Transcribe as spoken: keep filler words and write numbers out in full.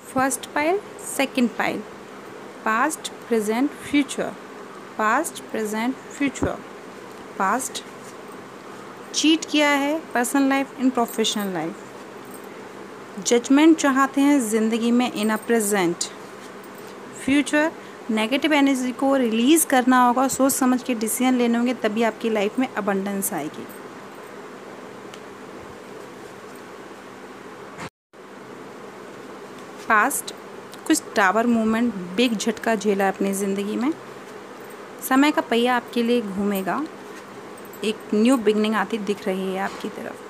First pile, second pile, past, present, future, past, present, future. Past cheat किया है personal life in professional life. Judgement चाहते हैं ज़िंदगी में in a present. Future negative energy को release करना होगा, सोच समझ के डिसीजन लेने होंगे, तभी आपकी लाइफ में अबंडेंस आएगी। पास्ट कुछ टावर मूवमेंट, बिग झटका झेला अपनी ज़िंदगी में। समय का पहिया आपके लिए घूमेगा, एक न्यू बिगनिंग आती दिख रही है आपकी तरफ।